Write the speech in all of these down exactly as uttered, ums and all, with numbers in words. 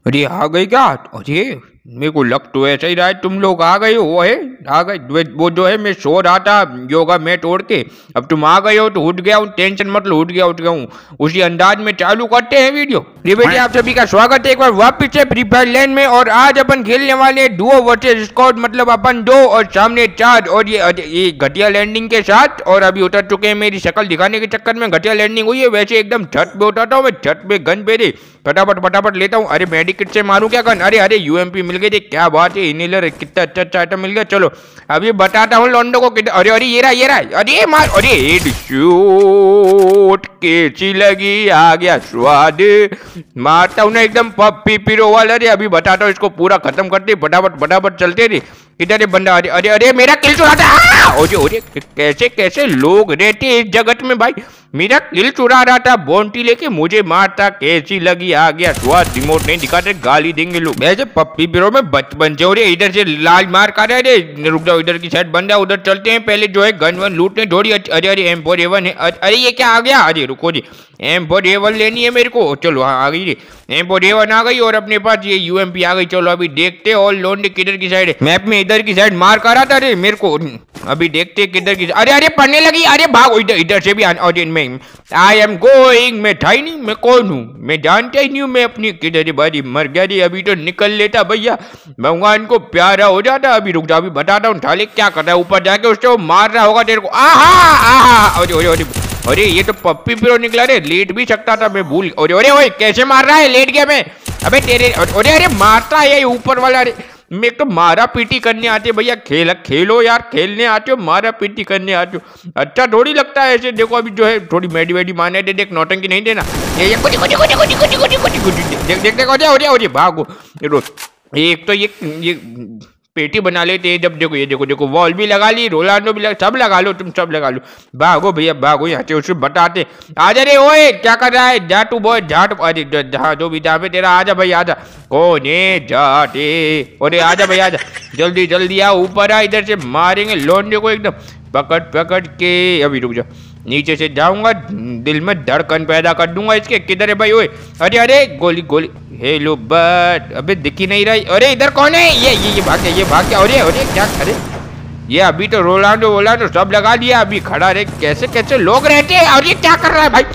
अरे आ गए क्या? अरे मेरे को लग तो ऐसा ही रहा है तुम लोग आ गए हो। वो है आ गए वो जो है मैं सो रहा था योगा मैट ओढ़ के, अब तुम आ गए हो तो उठ गया हूँ। टेंशन मतलब उठ गया उठ गया हूँ उसी अंदाज में चालू करते हैं वीडियो। ये बेटे आप सभी का स्वागत है एक बार वापस से फ्री फायर लैंड में। और आज अपन खेलने वाले हैं डुओ वर्सेस स्क्वाड, मतलब अपन दो और सामने चार। और ये ये घटिया लैंडिंग के साथ और अभी उतर चुके हैं। मेरी शक्ल दिखाने के चक्कर में घटिया लैंडिंग हुई है। वैसे एकदम छत पे उतरता हूँ मैं, छत पे गन पे दे फटाफट फटाफट लेता हूँ। अरे मेडिकिट से मारूं क्या गन? अरे अरे यूएमपी मिल गई थी, क्या बात है। इनहेलर कितना अच्छा अच्छा आइटम मिल गया। चलो अभी बताता हूँ लॉन्डो को कितना। अरे अरे ये रहा ये रहा अरे मार, अरे हेडशॉट कैसी लगी, आ गया स्वाद। मारता हूँ ना एकदम पप्पी पिरो वाला। अरे अभी बताता हूँ इसको पूरा खत्म करते फटाफट फटाफट चलते थे। इधर बंदा, अरे अरे अरे मेरा किल चुरा था। अरे अरे कैसे कैसे लोग रहते इस जगत में भाई। मेरा किल चुरा रहा था बोंटी लेके मुझे मारता, कैसी लगी, आ गया स्वाद। रिमोट नहीं दिखाते गाली देंगे लोग। वैसे पप्पी बिरो में बचपन से। और इधर से लाल मार खा रहे। रुक जाओ इधर की साइड बंदा, उधर चलते हैं पहले जो है गन वन लूटने थोड़ी। अरे अरे एम फोर एवन है। अरे ये क्या आ गया? अरे रुको जी एम फोर एवन लेनी है मेरे को। चलो हाँ आ गई एम फोर एवन आ गई और अपने पास ये यूएमपी आ गई। चलो अभी देखते और लोंडे किधर की साइड है। मैप में इधर की साइड मार करा था रे मेरे को। अभी देखते किधर की। अरे अरे पढ़ने लगी। अरे भाग इधर इधर से भी। और मैं आई एम गोइंग, मैं था ही नहीं, मैं कौन हूँ मैं जानता ही नहीं हूँ मैं अपनी। किधर बारी मर गया रे। अभी तो निकल लेता भैया, भगवान को प्यारा हो जाता। अभी रुक जा अभी बताता हूँ। ठाले क्या कर रहा है ऊपर जाके, उससे वो मार रहा होगा तेरे को। आहा आहा अरे अरे अरे अरे ये तो पप्पी पिरो निकला रे। लेट भी सकता था मैं भूल। अरे अरे ओए कैसे मार रहा है? लेट गया मैं। अबे तेरे अरे अरे मारता है ऊपर वाला। अरे मेरे तो मारा पीटी करने आते भैया। खेल खेलो यार, खेलने आते हो मारा पीटी करने आते हो। अच्छा थोड़ी लगता है ऐसे। देखो अभी जो है थोड़ी मेडी वेडी मारने दे, देख नौटंकी नहीं देना। ये कुछ कुछ कुछ कुछ कुछ कुछ कुछ कुछ देख देख देख हो रही भागो। एक तो ये ये पेटी बना लेते हैं जब। देखो ये देखो देखो वॉल भी लगा ली, रोलांडो भी लगा, सब लगा लो तुम सब लगा लो। भागो भैया भागो यहाँ से। उसको बताते आजा रे। ओए क्या कर रहा है? जा तू बोल जा। अरे जहाँ जो भी जहाँ पे तेरा आजा भाई आजा। कौन है जाटे? अरे आजा भाई आजा जल्दी जल्दी आ ऊपर आ। इधर से मारेंगे लोंडे को एकदम पकड़ पकड़ के। अभी रुक जा नीचे से जाऊंगा, दिल में धड़कन पैदा कर दूंगा इसके। किधर है भाई? ओए अरे अरे गोली गोली। हेलो बट अबे दिखी नहीं रही। अरे इधर कौन है? ये ये ये भाग गया ये भाग गया। अरे अरे क्या करे ये? अभी तो रोलांडो वोलांडो सब लगा दिया। अभी खड़ा रहे। कैसे कैसे लोग रहते हैं? और ये क्या कर रहा है भाई?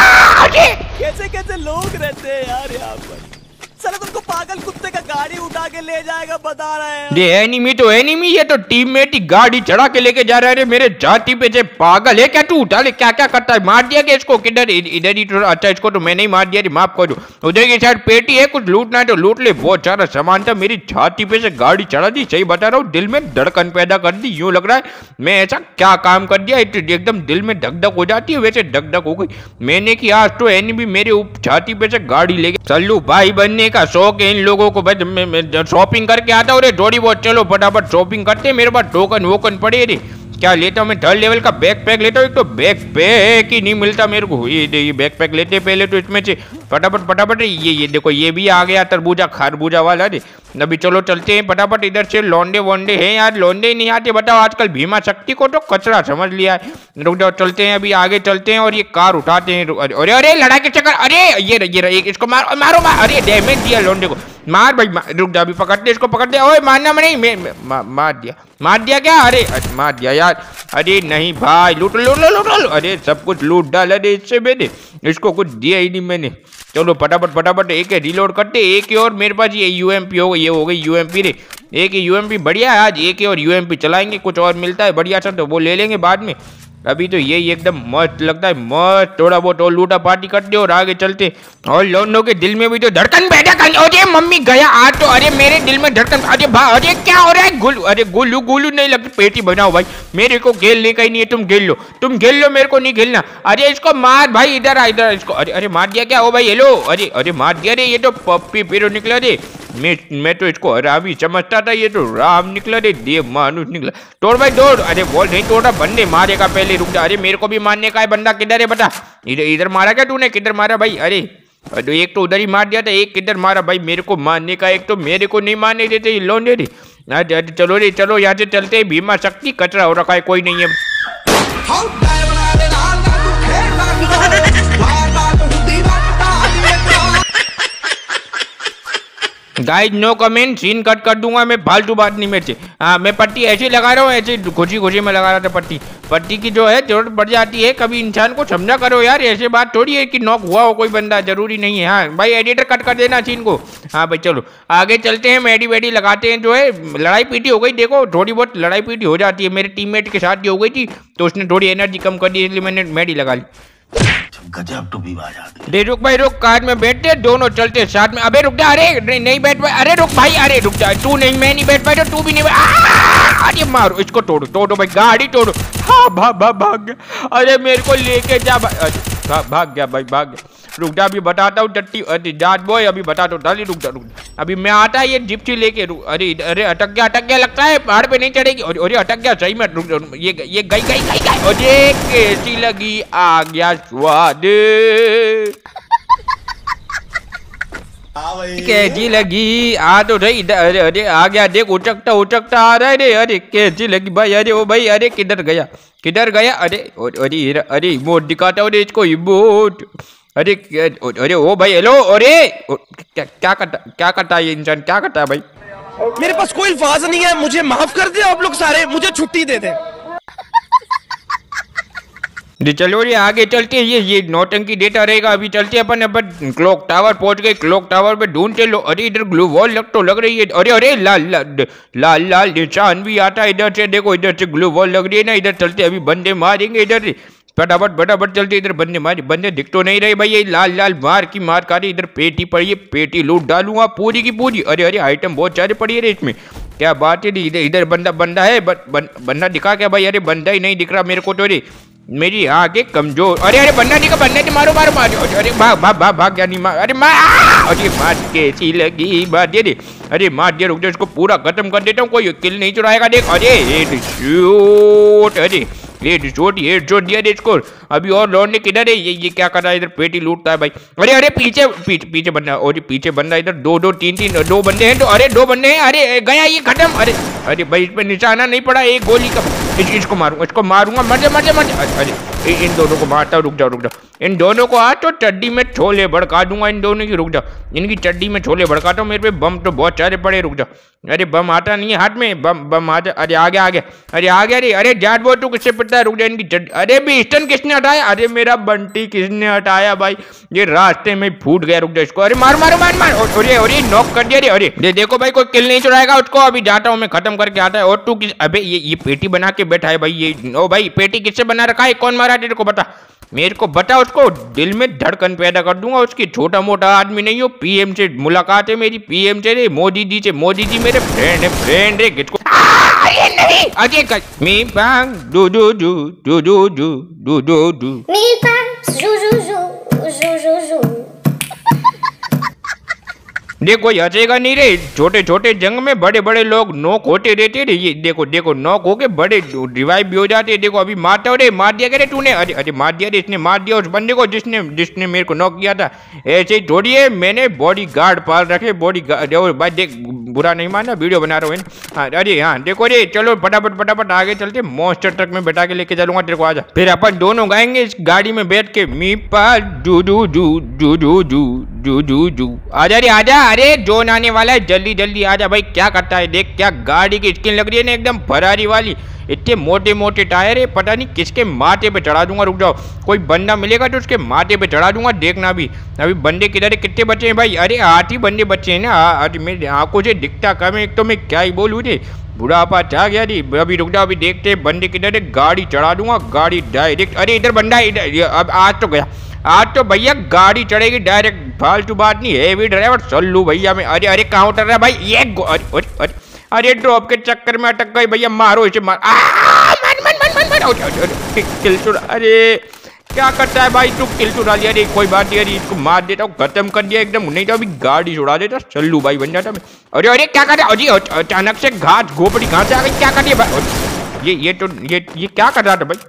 अरे कैसे कैसे लोग रहते हैं यार यहाँ पर। साला तुमको पागल कुत्ते का गाड़ी उठा के ले जाएगा बता रहे हैं। ये एनिमी तो एनिमी, ये तो टीममेट ही गाड़ी चढ़ा के लेके जा रहा है। मेरे जाति पे से पागल है क्या तू? उठा ले क्या क्या करता है? मार दिया क्या इसको? किधर इधर ही तो। अच्छा इसको तो मैं नहीं मार दिया, माफ कर दो। उधर की साइड पेटी है, कुछ लूटना है तो लूट ले। बहुत सारा सामान था। मेरी छाती पे से गाड़ी चढ़ा दी। सही बता रहा हूँ, दिल में धड़कन पैदा कर दी। यूं लग रहा है मैं ऐसा क्या काम कर दिया एकदम दिल में धक धक हो जाती है। वैसे धक धक हो गई मैंने की आज तो एनिमी मेरे छाती पे से गाड़ी ले गई। चलो भाई बनने का शौक है इन लोगों को। भाई मैं, मैं शॉपिंग करके आता हूँ रे थोड़ी बहुत। चलो फटाफट शॉपिंग करते हैं। मेरे पास टोकन वोकन पड़े रे। क्या लेता हूँ मैं? थर्ड लेवल का बैक पैक लेता हूँ। एक तो बैक पैक ही नहीं मिलता मेरे को। ये ये बैक पैक लेते पहले तो इसमें से फटाफट फटाफट। ये ये देखो ये भी आ गया तरबूजा खरबूजा वाला रे। अभी चलो चलते हैं फटाफट। इधर से लौंडे वोंडे हैं यार, लौंडे नहीं आते बताओ। आजकल भीमा शक्ति को तो कचरा समझ लिया है। रुक जाओ चलते हैं अभी आगे चलते हैं और ये कार उठाते हैं। अरे अरे लड़ाई के चक्कर। अरे ये ये एक इसको मारो मारो मार। अरे डैमेज दिया लौंडे को। मार भाई मार। रुक जा अभी पकड़ते इसको पकड़ते। ओए मारना मैं नहीं मैं मार दिया मार दिया क्या? अरे मार दिया यार। अरे नहीं भाई लूट लूट लूट लूट। अरे सब कुछ लूट डाला रे इससे मैंने, इसको कुछ दिया ही नहीं मैंने। चलो फटाफट फटाफट एक रिलोड करते। एक और मेरे पास ये यूएमपी हो गई। ये हो गई यूएमपी रे। एक यूएमपी बढ़िया है आज। एक और यूएमपी चलाएंगे, कुछ और मिलता है बढ़िया सा तो वो ले लेंगे बाद में। अभी तो ये एकदम मस्त लगता है। मस्त थोड़ा बहुत और लूटा पार्टी करते और आगे चलते। और लोगों के दिल में भी तो धड़कन पैदा कर। अरे मम्मी गया आज तो। अरे मेरे दिल में धड़कन। अरे भाई अरे क्या हो रहा है? गुल्लू अरे गुल्लू गुल्लू नहीं लगती। पेटी बनाओ भाई, मेरे को खेलने का ही नहीं है। तुम खेल लो तुम खेल लो, मेरे को नहीं खेलना। अरे इसको मार भाई। इधर आ इधर इसको। अरे अरे मार दिया क्या? हो भाई हेलो। अरे अरे मार दिया रे। ये तो पप्पी पिरो निकला रे। मैं मैं तो इसको रावी समझता था, ये तो राम निकला रे। देव मानुष निकला। तोड़ भाई तोड़। अरे बोल नहीं तोड़ा, बंदे मारेगा पहले। रुक जा। अरे मेरे को भी मारने का है। बंदा किधर है बता? इधर इधर मारा क्या तूने? किधर मारा भाई? अरे तो एक तो उधर ही मार दिया था, एक किधर मारा भाई? मेरे को मारने का, एक तो मेरे को नहीं मारने देते ये लोंडे रे। चलो रे चलो यहाँ से चलते। भीमा शक्ति कचरा हो रखा है, कोई नहीं है। Guys no comment, scene cut कर दूंगा मैं, फालतू बात नहीं मेरे से। हाँ मैं पट्टी ऐसे लगा रहा हूँ, ऐसे खुशी खुशी में लगा रहा था पट्टी। पट्टी की जो है जरूरत पड़ जाती है कभी, इंसान को समझा करो यार, ऐसे बात थोड़ी है कि नॉक हुआ हो कोई बंदा, जरूरी नहीं है। हाँ भाई एडिटर कट कर देना सीन को। हाँ भाई चलो आगे चलते हैं, मेडी वेडी लगाते हैं। जो है लड़ाई पीटी हो गई, देखो थोड़ी बहुत लड़ाई पीटी हो जाती है, मेरे टीममेट के साथ ही हो गई थी तो उसने थोड़ी एनर्जी कम कर दी, इसलिए मैंने मेडी लगा ली। गजब टू भी बाजा दे रुक भाई रुक, कार में बैठते दोनों चलते साथ में। अबे रुक जा, अरे नहीं, नहीं बैठ पाए, अरे रुक भाई, अरे रुक जा, तू नहीं मैं नहीं बैठ पाए तो तू भी नहीं बैठ। अरे मारो इसको, तोड़ो तोड़ो भाई, गाड़ी तोड़ो। हाँ भाग भाग भाग गया, अरे मेरे को लेके जा भाई, अरे भाग गया भाई, भाग गया। रुक जा अभी बताता हूँ टट्टी, अरे जाट बॉय अभी बताता हूँ, डाली रुक जा रुक जा, अभी मैं आता है ये जिप्सी लेके। अरे अरे अटक गया अटक गया, लगता है पहाड़ पे नहीं चढ़ेगी। अरे अटक गया सही में, रुक ये ये गई गई गई गई। अरे कैसी लगी, आ गया स्वाद, कैसी लगी, आ तो रही। अरे अरे आ गया, देख उचकता उचकता आ रहा है रे। अरे कैसी लगी भाई, अरे ओ भाई, अरे किधर गया किधर गया, अरे अरे अरे इमोट दिखाता हूँ इसको, इमोट। अरे अरे ओ भाई हेलो, अरे क्या क्या करता क्या करता है ये इंसान, क्या करता है भाई। मेरे पास कोई अल्फाज नहीं है, मुझे माफ कर दे आप लोग सारे, मुझे छुट्टी दे दे। जी चलो ये आगे चलते हैं, ये ये नौटंकी डेटा रहेगा। अभी चलते हैं अपन अपन क्लॉक टावर पहुंच गए, क्लॉक टावर पे ढूंढते लो। अरे इधर ग्लू वॉल लग तो लग रही है, अरे अरे लाल लाल लाल लाल निशान भी आता है इधर से, देखो इधर से ग्लू वॉल लग रही है ना। इधर चलते अभी बंदे मारेंगे इधर से, फटाफट फटाफट चलते, इधर बंदे मारे, बंदे दिख तो नहीं रहे भाई, ये लाल लाल मार की मार का रही। इधर पेटी पड़ी है, पेटी लूट डालूंगा पूरी की पूरी। अरे अरे आइटम बहुत सारे पड़ी है इसमें, क्या बात है। इधर इधर बंदा बंदा है, बंदा दिखा क्या भाई, अरे बंदा ही नहीं दिख रहा मेरे को तो, रे मेरी आगे कमजोर। अरे अरे बंदा दिखा, बंदा नहीं, मारो मारो मारो, अरे भाग भाग भाग भाग, क्या नहीं मार, अरे मार, अरे मार कैसी लगी बात ये, अरे मार दिया, रुक जाओ इसको पूरा खत्म कर देता हूँ, कोई किल नहीं चुराएगा देख। अरे हेडशॉट, अरे हेडशॉट हेडशॉट दिया दे इसको। अभी और लौटने किधर है, ये ये क्या कर रहा है, इधर पेटी लूटता है भाई। अरे अरे पीछे पीछे पीछे बंदा, और पीछे बंदा, इधर दो दो तीन तीन दो बंदे हैं, तो अरे दो बंदे हैं, अरे गया ये खत्म। अरे अरे भाई इस पे निशाना नहीं पड़ा, एक गोली का, इस, इसको मारूंगा इसको मारूंगा, मर जा मर जा मर जा। अरे इन दोनों को मारता हूँ, रुक जाओ रुक जाओ, इन दोनों को आज तो चड्डी में छोले भड़का दूंगा इन दोनों की, रुक जाओ इनकी चड्डी में छोले भड़काता हूँ। मेरे पे बम तो बहुत सारे पड़े, रुक जाओ। अरे बम आता नहीं है हाथ में, बम बम आ जा, अरे आ गया आ गया, अरे आ गया रे। अरे जाट वो तू किससे पिटता है, रुक जा इनकी चड्डी। अरे भी स्टन किसने हटाया, अरे मेरा बंटी किसने हटाया भाई, ये रास्ते में फूट गया, रुक जा इसको। अरे मार मारो मार मार, अरे अरे नॉक कर दिया रे। अरे ये देखो भाई कोई किल नहीं चुराएगा उसको, अभी जाता हूँ मैं खत्म करके आता है। और तू किस, अबे ये ये पेटी बना के बैठा है भाई, ये ओ भाई पेटी किससे बना रखा है, कौन मारा तेरे को बता, मेरे को बता, उसको दिल में धड़कन पैदा कर दूंगा उसकी। छोटा मोटा आदमी नहीं हो, पीएम से मुलाकात है मेरी, पीएम से रे, मोदी जी से, मोदी जी मेरे फ्रेंड है, फ्रेंड है किसको। अरे नहीं अजय का मी बांग दू दू दू दू दू दू दू दू दू मी बांग जू जू जू जू जू जू। देखो हंसेगा नहीं रे, छोटे छोटे जंग में बड़े बड़े लोग नॉक होते रहते रे, ये देखो देखो नॉक होके बड़े रिवाइव भी हो जाते हैं। देखो अभी मारता हो रे, मार दिया क्या रे तूने, अरे अरे मार दिया रे, इसने मार दिया उस बंदे को जिसने जिसने मेरे को नॉक किया था। ऐसे ही थोड़ी है, मैंने बॉडी गार्ड पाल रखे, बॉडी गार्ड। भाई देख बुरा नहीं मानना, वीडियो बना रहा हूँ। हाँ अरे हाँ देखो रे, चलो फटाफट फटाफट आगे चलते, मॉन्स्टर ट्रक में बैठा के लेके चलूंगा तेरे को, आजा। फिर अपन दोनों गाएंगे इस गाड़ी में बैठ के, मी पा जू जू जू जू जू जू जू जू जू। आजा रे आजा, अरे जोन आने वाला है, जल्दी जल्दी आजा भाई। क्या करता है देख, क्या गाड़ी की स्किन लग रही है ना एकदम फरारी वाली, इतने मोटे मोटे टायर है, पता नहीं किसके माथे पे चढ़ा दूंगा। रुक जाओ कोई बंदा मिलेगा तो उसके माथे पे चढ़ा दूंगा, देखना भी। अभी बंदे किधर है, कितने बच्चे हैं भाई, अरे आठ ही बंदे बच्चे हैं ना, अरे मेरी आंखों से दिखता कम है, एक तो मैं क्या ही बोलूँ रे, बुढ़ापा चाह गया रे। अभी रुक जाओ, अभी देखते हैं बंदे किधर है, गाड़ी चढ़ा दूंगा, गाड़ी डायरेक्ट। अरे इधर बंदा है, इधर अब आज तो गया, आज तो भैया गाड़ी चढ़ेगी डायरेक्ट, फालतू बात नहीं, हेवी ड्राइवर सल्लू भैया में। अरे अरे कहाँ उतर रहा है भाई ये, अरे अरे अरे अरे ड्रॉप के चक्कर में अटक गई भैया, मारो इसे मार, मन मन मन मन मन, किल चुरा। अरे क्या करता है भाई तू, किल चुरा लिया रे, कोई बात नहीं, अरे इसको मार देता हूँ, खत्म कर दिया एकदम, नहीं तो अभी गाड़ी छुड़ा देता, सल्लू भाई बन जाता मैं। अरे अरे क्या कर रहा है, अरे अचानक से घास घोपड़ी कहाँ से आ गई, क्या कर रही है भाई, ये ये तो ये ये क्या कर रहा था भाई,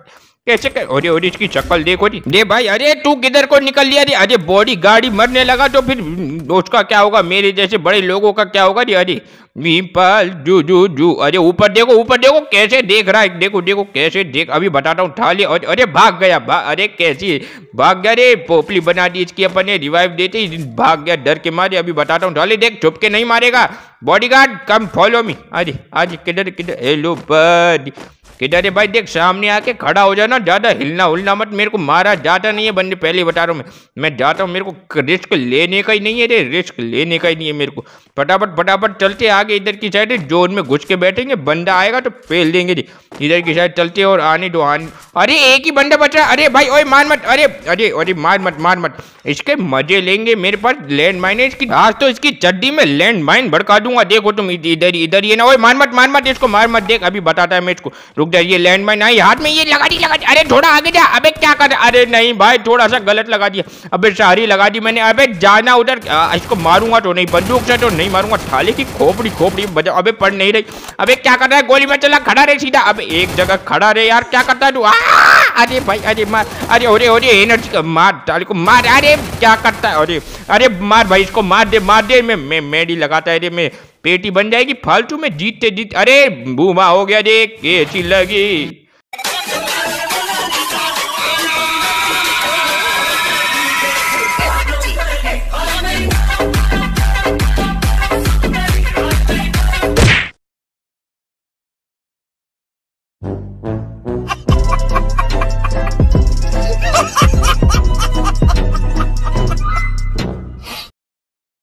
कैसे कर? अरे अरे इसकी शक्ल देखो जी। दे भाई, अरे तू किधर को निकल लिया रे? अरे बॉडी गाड़ी मरने लगा तो फिर उसका क्या होगा? मेरे जैसे बड़े लोगों का क्या होगा? अरे वीपाल जू जू जू। अरे ऊपर देखो, ऊपर देखो कैसे देख रहा है, देखो देखो कैसे देख। अभी बताता हूँ, उठा लिया। अरे भाग गया, भाग, अरे कैसी भाग गया रे? पोपली बना दी इसकी अपन ने, रिवाइव देते ही भाग गया डर के मारे। अभी बताता हूँ, उठा ले, देख छुप के नहीं मारेगा। Bodyguard come follow me. अरे आज किधर किधर? हेलो बड, किधर है भाई? देख सामने आके खड़ा हो जाना, ज्यादा हिलना उलना मत। मेरे को मारा जाता नहीं है बंदे, पहले बता रहा हूँ मैं मैं जाता हूँ। मेरे को रिस्क लेने का ही नहीं है रे, रिस्क लेने का ही नहीं है मेरे को। फटाफट फटाफट चलते आगे, इधर की साइड जोन में घुस के बैठेंगे, बंदा आएगा तो फेल देंगे जी। इधर की साइड चलते और आने दो आने। अरे एक ही बंदा बच रहा। अरे भाई ओए मार मत, अरे अरे अरे मार मत मार मत, इसके मजे लेंगे। मेरे पास लैंड माइन है इसकी, आज तो इसकी चड्डी में लैंड माइन भड़का दूंगा। देखो तुम इधर इधर ये ना, ओए मार मत मार मत इसको, मार मत। देख अभी बताता है मैं इसको, रुक जा। ये लैंड माइन आई हाथ में, ये लगा दी लगा दी। अरे थोड़ा आगे जा। अबे क्या कर? अरे नहीं भाई, थोड़ा सा गलत लगा दिया। अबे सारी लगा दी मैंने। अबे जाना उधर। इसको मारूंगा तो नहीं, बंदूक से तो नहीं मारूंगा, थाली की खोपड़ी खोपड़ी बजा। अबे पड़ नहीं रही। अबे क्या कर रहा है? गोली में चला, खड़ा रहे सीधा। अबे एक जगह खड़ा रहे यार, क्या करता है तू? अरे भाई अरे मार, अरे अरे अरे एनर्जी मार, थाली को मार। अरे क्या करता है? अरे अरे मार भाई, इसको मार दे मार दे। मैं मैं मेडी लगाता है रे, मैं पेटी बन जाएगी फालतू में जीतते जीत। अरे बूमा हो गया, देख कैसी लगी।